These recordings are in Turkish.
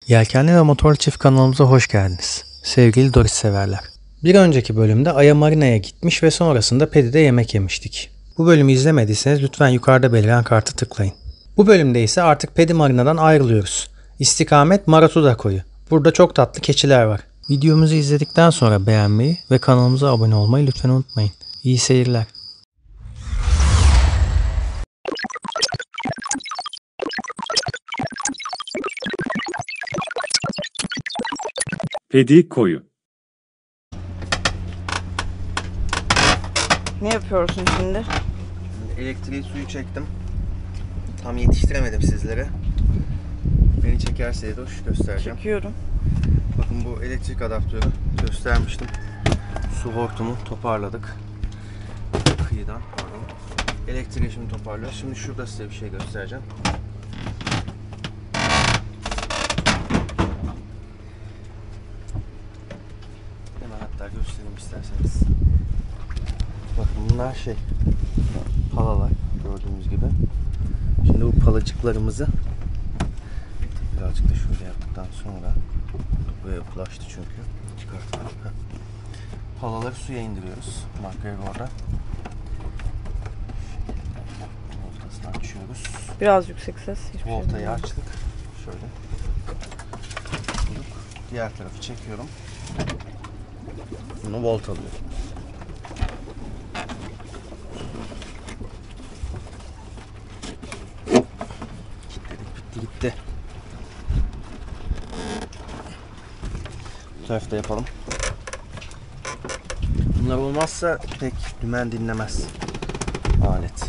Yelkenli ve Motorlu Çift kanalımıza hoş geldiniz. Sevgili Doris severler. Bir önceki bölümde Aya Marina'ya gitmiş ve sonrasında Pedi'de yemek yemiştik. Bu bölümü izlemediyseniz lütfen yukarıda beliren kartı tıklayın. Bu bölümde ise artık Pedi Marina'dan ayrılıyoruz. İstikamet Maratuda Koyu. Burada çok tatlı keçiler var. Videomuzu izledikten sonra beğenmeyi ve kanalımıza abone olmayı lütfen unutmayın. İyi seyirler. Pedi Koyu. Ne yapıyorsun şimdi? Elektriği suyu çektim. Tam yetiştiremedim sizlere. Beni çekerse Edoş göstereceğim. Çekiyorum. Bakın bu elektrik adaptörü göstermiştim. Su hortumu toparladık. Kıyıdan pardon. Elektriği şimdi toparlıyoruz. Şimdi şurada size bir şey göstereceğim. Hemen hatta göstereyim isterseniz. Bakın bunlar palalar gördüğünüz gibi. Şimdi bu palacıklarımızı birazcık da şöyle yaptıktan sonra buraya ulaştı çünkü. Çıkartalım. Palaları suya indiriyoruz. MacGregor'da. Voltasını açıyoruz. Biraz yüksek ses. Hiçbir şey Voltayı değil. açtık. Şöyle. Diğer tarafı çekiyorum. Bunu volt alıyor. Kilitledik, bitti gitti. Bu tarafta yapalım. Bunlar olmazsa pek dümen dinlemez alet.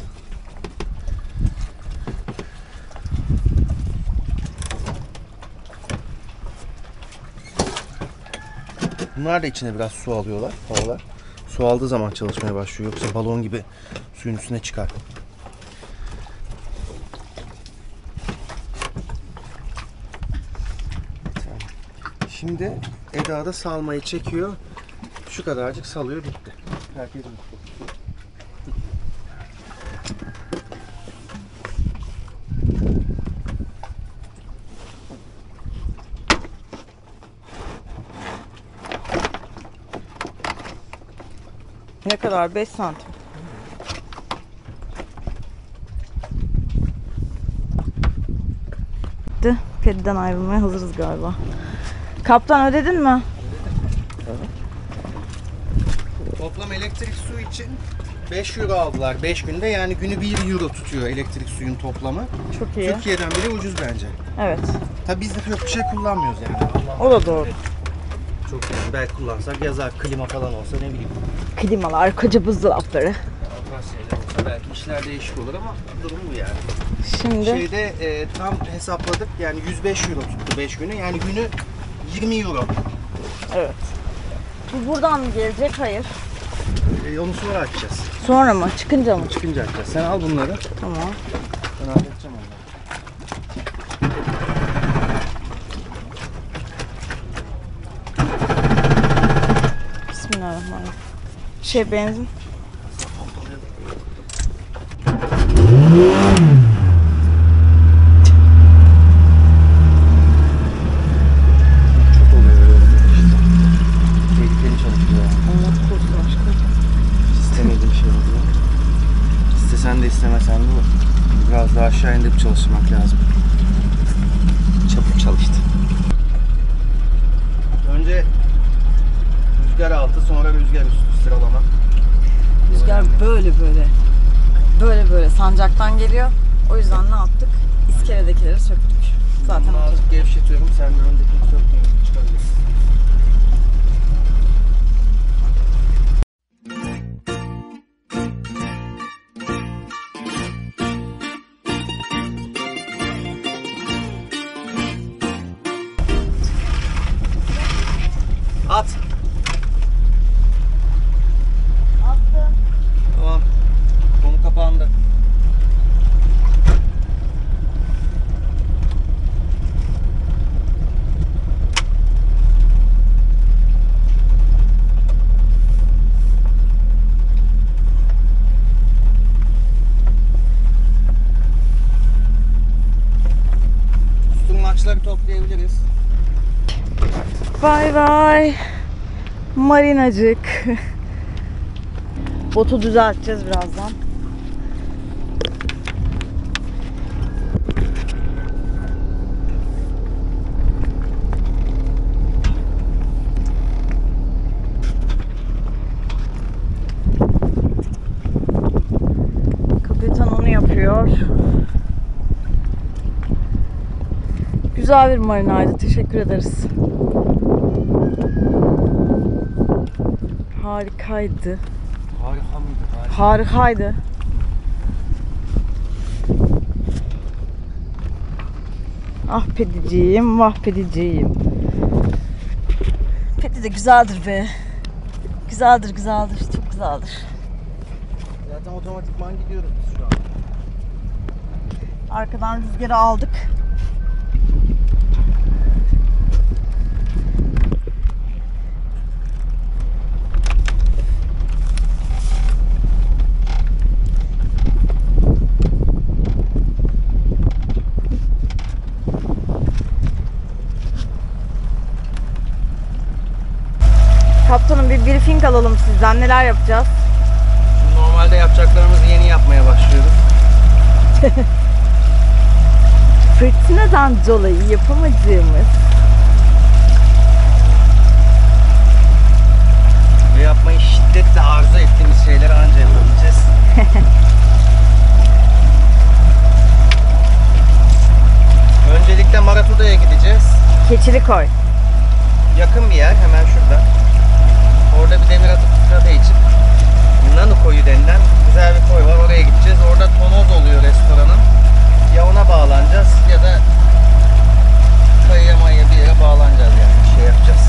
Bunlar da içine biraz su alıyorlar, havalar. Su aldığı zaman çalışmaya başlıyor. Yoksa balon gibi suyun üstüne çıkar. Şimdi Eda da salmayı çekiyor. Şu kadarcık salıyor, bitti. Herkes bitti. Ne kadar? 5 santim. Pediden ayrılmaya hazırız galiba. Kaptan ödedin mi? Toplam elektrik su için 5 euro aldılar 5 günde. Yani günü 1 euro tutuyor elektrik suyun toplamı. Çok iyi. Türkiye'den bile ucuz bence. Evet. Tabi biz de çok bir şey kullanmıyoruz yani. O da doğru. Çok yani belki kullansak yazar, klima falan olsa ne bileyim. Klimalar, koca buzdolapları. O tarz şeyler olsa belki işler değişik olur ama durum bu yani. Şimdi Şeyde tam hesapladık yani 105 euro tuttu 5 günü, yani günü 20 euro. evet. Bu buradan mı gelecek? Hayır. Onu sonra açacağız. Sonra mı? Çıkınca mı? Çıkınca açacağız. Sen al bunları. Tamam. Ben halledeceğim onları. Bismillahirrahmanirrahim. Benzin. Çok oluyor öyle işte. Tehlikeli çalışıyor. Allah korusun aşkım. İstemediğim şey oluyor. İstesen de istemesen de biraz daha aşağı indirip çalışmak lazım. Çabuk çalıştı. Önce rüzgar altı, sonra rüzgar üstü sıralama. Rüzgar böyle sancaktan geliyor. O yüzden ne yaptık? İskeledekileri söktük. Zaten Bunu azıcık gevşetiyorum. Sen de öndekini söktüğün çıkabilirsin. At. attım. Tamam. Konu kapandı. toplayabiliriz. Bay bay. Marinacık. Botu düzelteceğiz birazdan. Kapitan onu yapıyor. Güzel bir marinaydı. Teşekkür ederiz. Harikaydı. Harika mıydı? Harikaydı. Ah pediciğim, vah pediciğim. Pedi de güzeldir be. Güzeldir, güzeldir. Çok güzeldir. Zaten otomatikman gidiyoruz biz şu an. Arkadan rüzgarı aldık. Kaptanım bir briefing alalım sizden. Neler yapacağız? Şimdi normalde yapacaklarımızı yeni yapmaya başlıyoruz. Fırtınadan dolayı yapamadığımız Ve yapmayı şiddetle arzu ettiğimiz şeyleri anca yapabileceğiz. Öncelikle Maratuda'ya gideceğiz. Keçilikoy. Yakın bir yer, hemen şurada. Orada bir demir atık tıkadığı için Nanu Koyu denilen güzel bir koy var. Oraya gideceğiz. Orada tonoz oluyor restoranın. Ya ona bağlanacağız ya da kayıya mayıya bir yere bağlanacağız, yani bir şey yapacağız.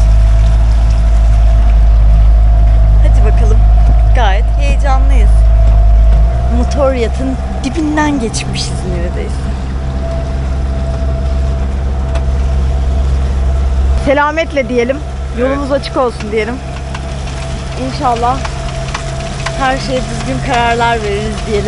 Hadi bakalım. Gayet heyecanlıyız. Motor yatın dibinden geçmişiz neredeyse. Selametle diyelim. Yolumuz açık olsun diyelim. İnşallah her şeye düzgün kararlar veririz diyelim.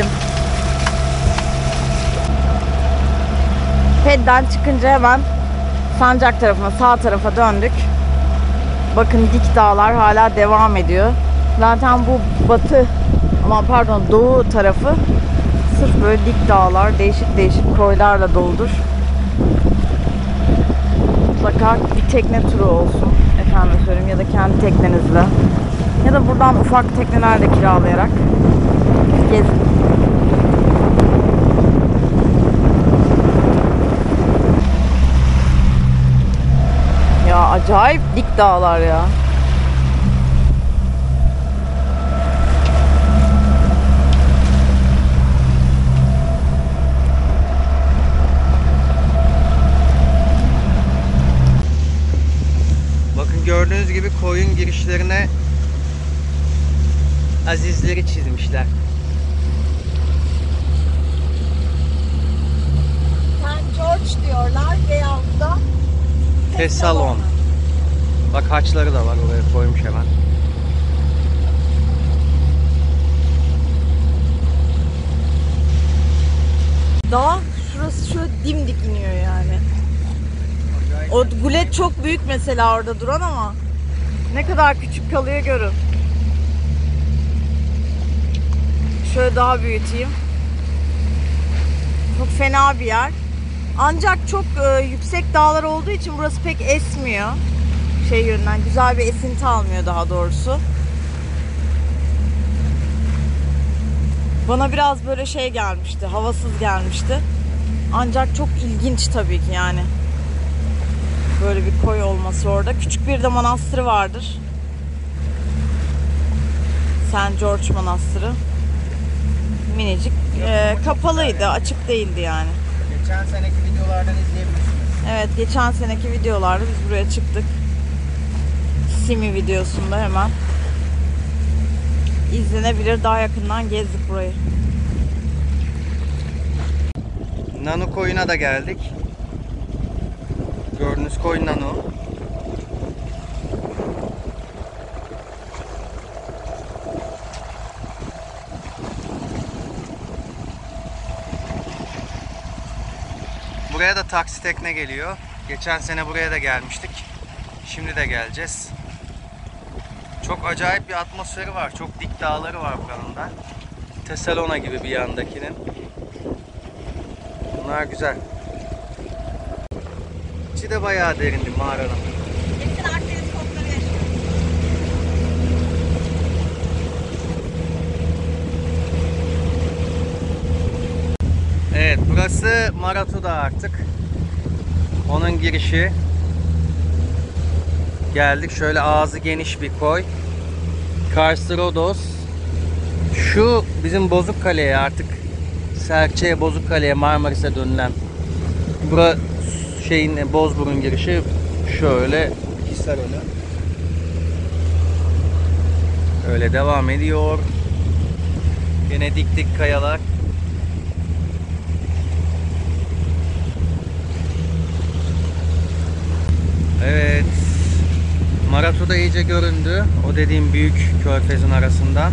Pedden çıkınca hemen Sancak tarafına, sağ tarafa döndük. Bakın dik dağlar hala devam ediyor. Zaten bu batı, doğu tarafı sırf böyle dik dağlar, değişik değişik koylarla doludur. Mutlaka bir tekne turu olsun efendim söyleyeyim, ya da kendi teknenizle ya da buradan ufak tekneler de kiralayarak gezin. Ya acayip dik dağlar ya. Bakın gördüğünüz gibi koyun girişlerine azizleri çizmişler. St. George diyorlar veyahut da Tesalon. Bak haçları da var, oraya koymuş hemen. Dağ şurası şöyle dimdik iniyor yani. O gulet çok büyük mesela orada duran ama ne kadar küçük kalıyor görün. Şöyle daha büyüteyim. Çok fena bir yer. Ancak çok yüksek dağlar olduğu için burası pek esmiyor. Şey yönünden güzel bir esinti almıyor daha doğrusu. Bana biraz böyle şey gelmişti, havasız gelmişti. Ancak çok ilginç tabii ki yani. Böyle bir koy olması orada. Küçük bir de manastırı vardır. St. George Manastırı. Minicik. Kapalıydı, açık değildi yani. Geçen seneki videolardan izleyebilirsiniz. Evet, geçen seneki videolarda biz buraya çıktık. Simi videosunda hemen izlenebilir. Daha yakından gezdik burayı. Nanu Koyu'na da geldik. Gördüğünüz koy Nanu. Buraya da taksi tekne geliyor. Geçen sene buraya da gelmiştik. Şimdi de geleceğiz. Çok acayip bir atmosferi var. Çok dik dağları var buranın da. Tesalona gibi bir yandakinin. Bunlar güzel. İçi de bayağı derindi mağaranın. Hepsinin Akdeniz kokları yaşıyor. Evet, burası Maratuda artık. Onun girişi. Geldik, şöyle ağzı geniş bir koy. Kars Rodos. Şu bizim Bozukkale'ye artık, Serçe'ye, Bozukkale'ye, Marmaris'e dönülen bura şeyin, Bozburun girişi şöyle Hisarönü. Öyle devam ediyor. Yine dik dik kayalar. Evet. Maratuda iyice göründü. O dediğim büyük körfezin arasından.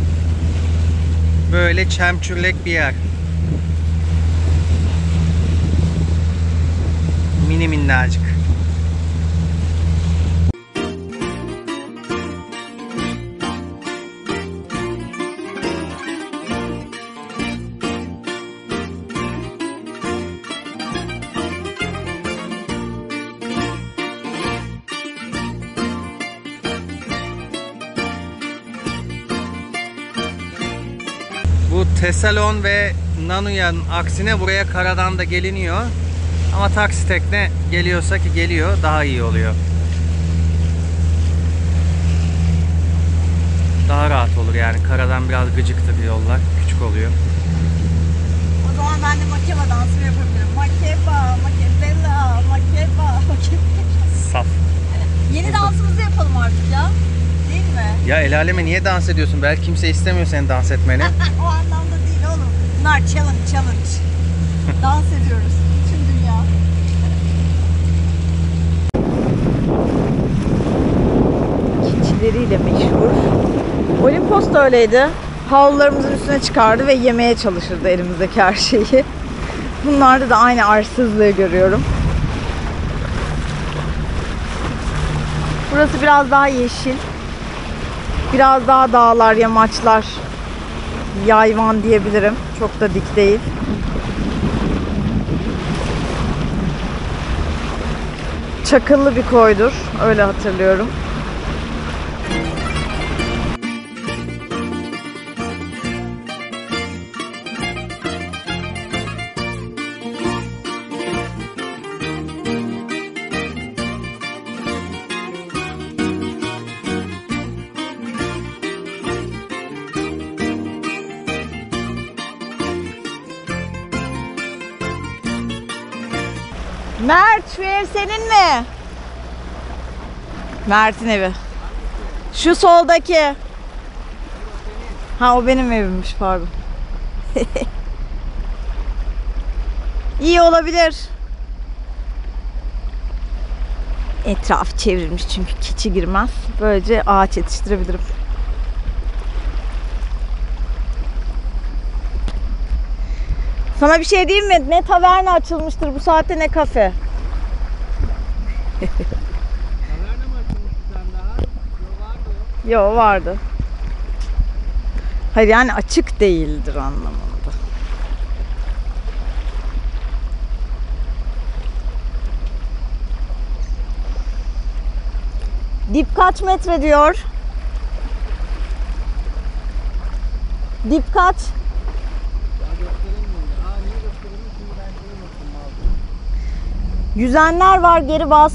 Böyle çemçürlek bir yer. Mini minnacık. Bu Tesalon ve Nanuya'nın aksine buraya karadan da geliniyor. Ama taksi tekne geliyorsa, ki geliyor, daha iyi oluyor. Daha rahat olur yani. Karadan biraz gıcıktır yollar. Küçük oluyor. O zaman ben de makeba dansımı yapabilirim. Makeba, makebella, makeba, makeba. Saf. Yeni dansımızı yapalım artık ya. Değil mi? Ya el aleme niye dans ediyorsun? Belki kimse istemiyor senin dans etmeni. O anlamda değil oğlum. Bunlar challenge. Dans ediyoruz. Tüm dünya. Keçileriyle meşhur. Olimpos da öyleydi. Havlularımızın üstüne çıkardı ve yemeye çalışırdı elimizdeki her şeyi. Bunlarda da aynı arsızlığı görüyorum. Burası biraz daha yeşil. Biraz daha dağlar, yamaçlar, yayvan diyebilirim. Çok da dik değil. Çakıllı bir koydur. Öyle hatırlıyorum. Mert, şu ev senin mi? Mert'in evi. Şu soldaki. Ha, o benim evimmiş, pardon. İyi olabilir. Etraf çevrilmiş çünkü keçi girmez. Böylece ağaç yetiştirebilirim. Sana bir şey diyeyim mi? Ne taverna açılmıştır bu saatte, ne kafe. Taverna mı açılmış bir tane daha? Yo, vardı. Yo, vardı. Hayır, yani açık değildir anlamında. Dip kaç metre diyor? Dip kaç? Yüzenler var, geri bas.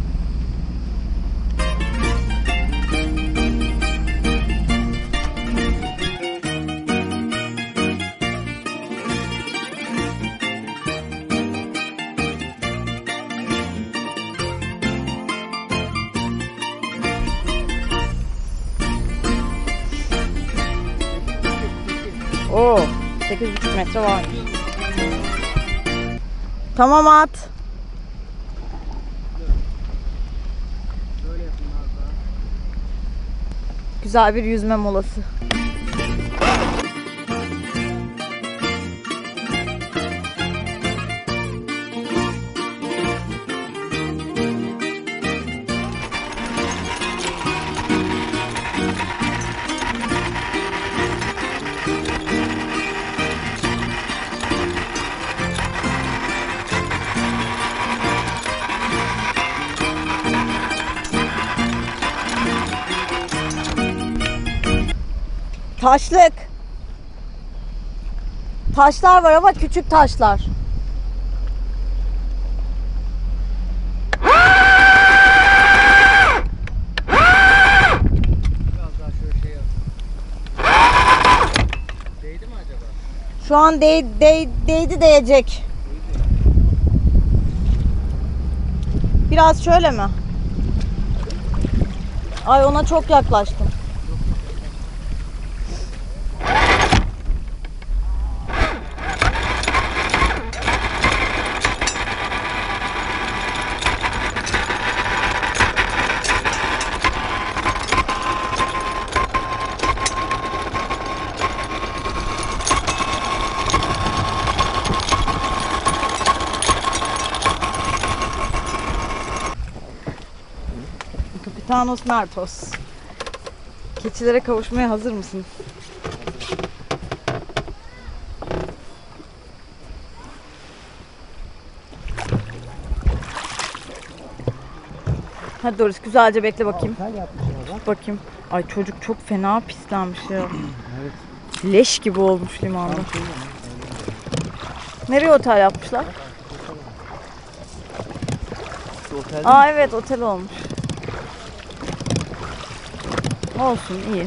Oo, 8,5 metre var. Tamam, at. Güzel bir yüzme molası. Taşlık. Taşlar var ama küçük taşlar. Biraz daha şöyle şey yap. Değdi mi acaba? Şu an değdi değecek. Biraz şöyle mi? Ay ona çok yaklaştım. Kapitanos Mertos. Keçilere kavuşmaya hazır mısın? Hadi Doris güzelce bekle bakayım. Bakayım. Ay çocuk çok fena pislenmiş ya. Evet. Leş gibi olmuş limanda. Nereye otel yapmışlar? Aa evet otel olmuş. Olsun iyi.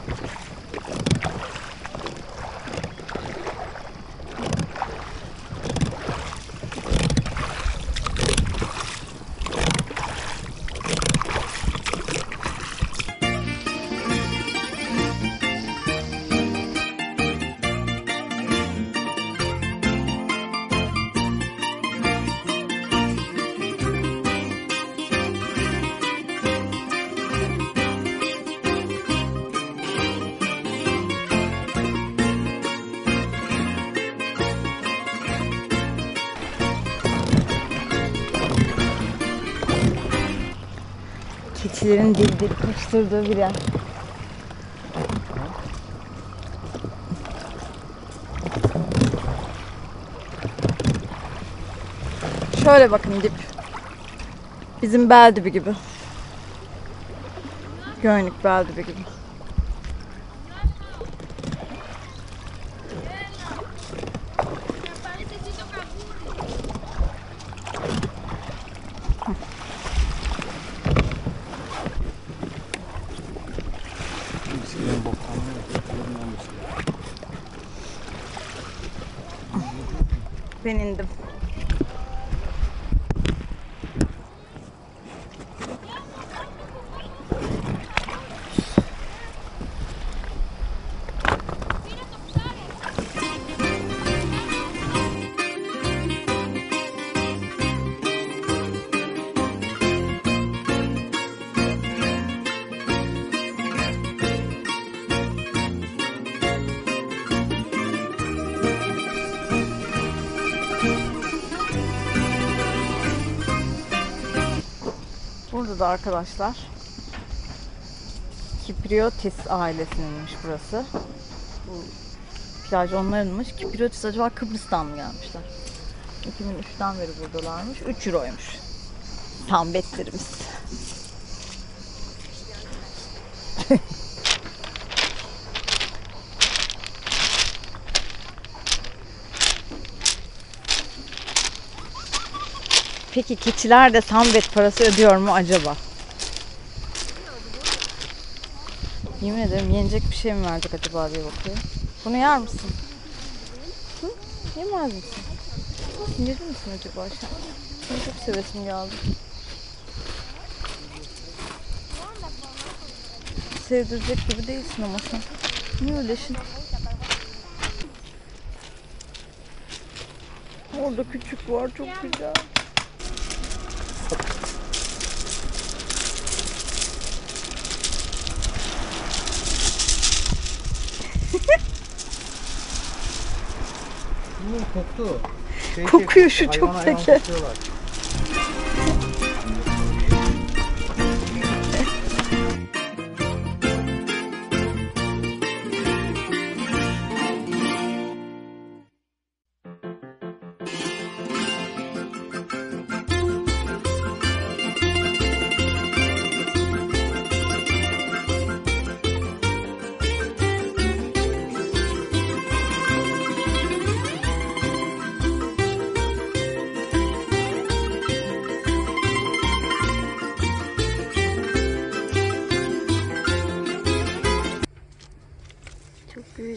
Keçilerin dil dil kaçtırdığı bir yer. Şöyle bakın dip. Bizim Beldibi gibi. Göynük Beldibi gibi. Ben indim. Burada da arkadaşlar Kipriotis ailesininmiş burası. Bu plaj onlarınmış. Kipriotis acaba Kıbrıs'tan mı gelmişler? 2003'ten beri buradalarmış. 3 euroymuş. Tambetlerimiz. Peki keçiler de sambet parası ödüyor mu acaba? Yemin ederim yenecek bir şey mi verecek acaba diye bakıyorum. Bunu yer misin? Hı? Yemez misin? Sinirli misin acaba? Seni çok sevesim geldi. Sevdirecek gibi değilsin ama sen. Niye öylesin? Orada küçük var, çok güzel. Koktu. Kokuyor şu çok şeker.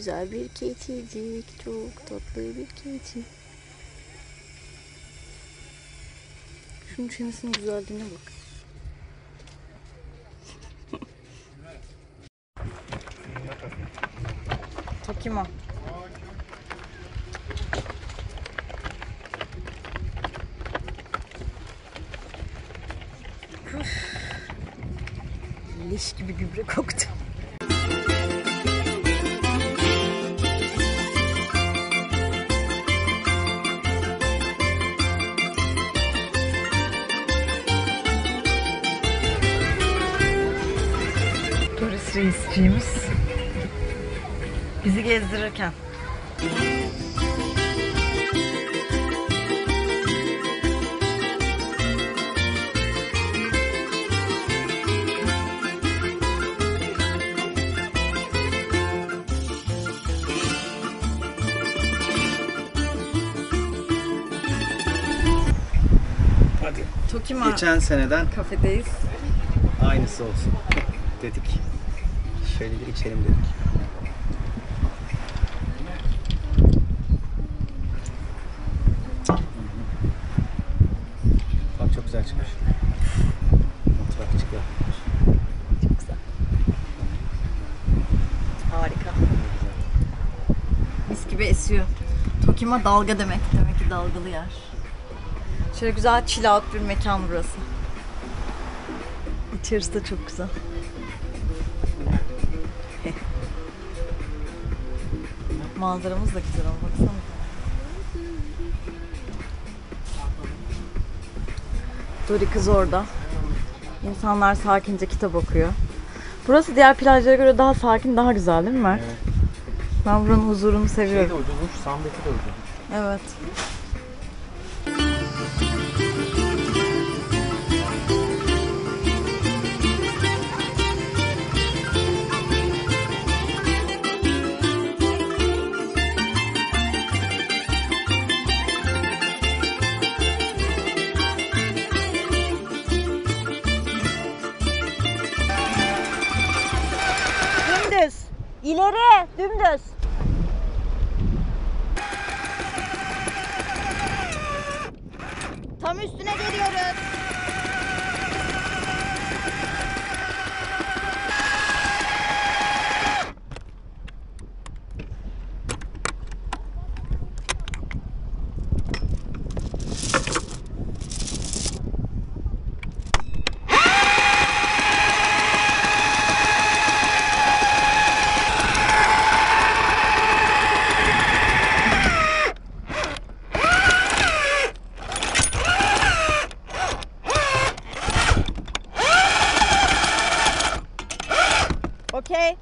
güzel bir keçicik, çok tatlı bir keçi. Şunun çenesinin güzelliğine bak. Tokimo. Leş gibi gübre koktu. Turist reisciğimiz bizi gezdirirken. Hadi. Tokima Geçen seneden kafedeyiz. aynısı olsun dedik. Şöyle bir içelim dedik. Bak çok güzel çıkmış. Mutfak çıkıyor. Çok güzel. Harika. Mis gibi esiyor. Tokima dalga demek. Demek ki dalgalı yer. Şöyle güzel chill out bir mekan burası. İçerisi de çok güzel. Manzaramız da güzel ama baksana. Dori kız orada. İnsanlar sakince kitap okuyor. Burası diğer plajlara göre daha sakin, daha güzel değil mi? Evet. Ben buranın huzurunu seviyorum. Şey de ucuzmuş, Sandeki de ucuzmuş. Evet. Dümdüz. İleri, dümdüz. Tam üstüne geliyoruz. Okey.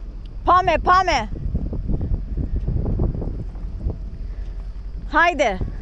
Pame, pame. Haydi.